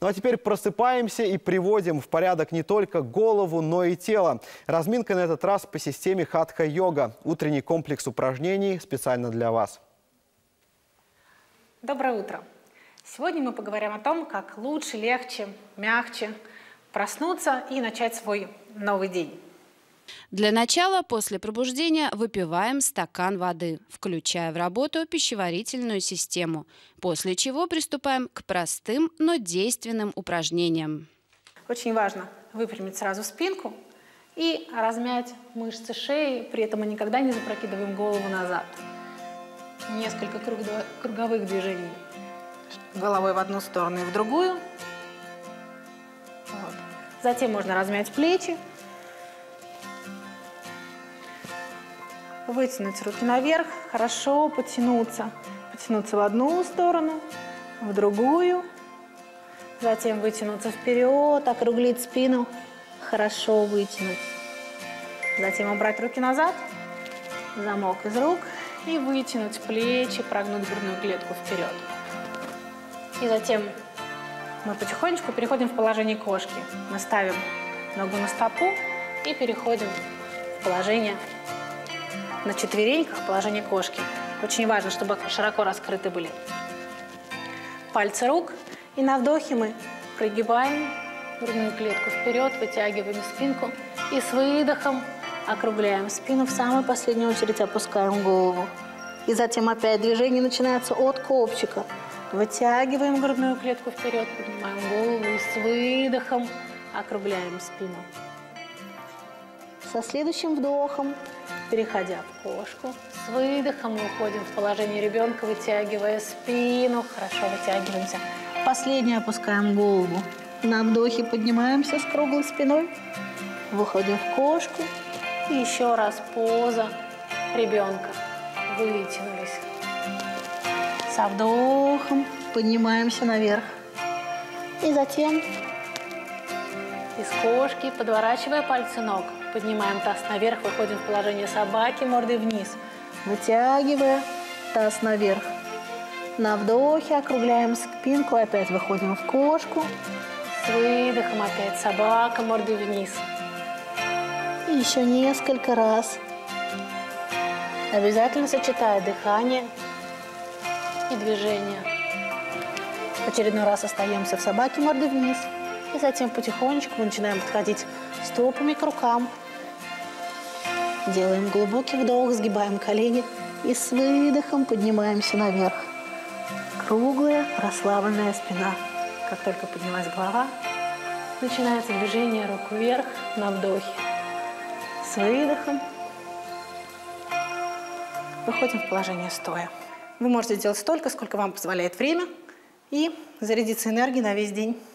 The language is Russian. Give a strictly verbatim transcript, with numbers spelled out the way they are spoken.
Ну а теперь просыпаемся и приводим в порядок не только голову, но и тело. Разминка на этот раз по системе хатха-йога. Утренний комплекс упражнений специально для вас. Доброе утро! Сегодня мы поговорим о том, как лучше, легче, мягче проснуться и начать свой новый день. Для начала после пробуждения выпиваем стакан воды, включая в работу пищеварительную систему, после чего приступаем к простым, но действенным упражнениям. Очень важно выпрямить сразу спинку и размять мышцы шеи, при этом мы никогда не запрокидываем голову назад. Несколько круговых движений головой в одну сторону и в другую. Вот. Затем можно размять плечи. Вытянуть руки наверх, хорошо потянуться. Потянуться в одну сторону, в другую. Затем вытянуться вперед, округлить спину, хорошо вытянуть. Затем убрать руки назад, замок из рук и вытянуть плечи, прогнуть грудную клетку вперед. И затем мы потихонечку переходим в положение кошки. Мы ставим ногу на стопу и переходим в положение на четвереньках, в положение кошки. Очень важно, чтобы широко раскрыты были пальцы рук. И на вдохе мы прогибаем грудную клетку вперед, вытягиваем спинку. И с выдохом округляем спину, в самую последнюю очередь опускаем голову. И затем опять движение начинается от копчика. Вытягиваем грудную клетку вперед, поднимаем голову и с выдохом округляем спину. Со следующим вдохом, переходя в кошку, с выдохом мы уходим в положение ребенка, вытягивая спину, хорошо вытягиваемся. Последний опускаем голову. На вдохе поднимаемся с круглой спиной, выходим в кошку и еще раз поза ребенка. Вытянулись. Со вдохом поднимаемся наверх. И затем из кошки, подворачивая пальцы ног, поднимаем таз наверх, выходим в положение собаки, мордой вниз. Вытягивая таз наверх. На вдохе округляем спинку, опять выходим в кошку. С выдохом опять собака, мордой вниз. И еще несколько раз. Обязательно сочетая дыхание и движение. В очередной раз остаемся в собаке мордой вниз. И затем потихонечку мы начинаем подходить стопами к рукам. Делаем глубокий вдох, сгибаем колени. И с выдохом поднимаемся наверх. Круглая, расслабленная спина. Как только поднялась голова, начинается движение рук вверх на вдохе. С выдохом выходим в положение стоя. Вы можете делать столько, сколько вам позволяет время, и зарядиться энергией на весь день.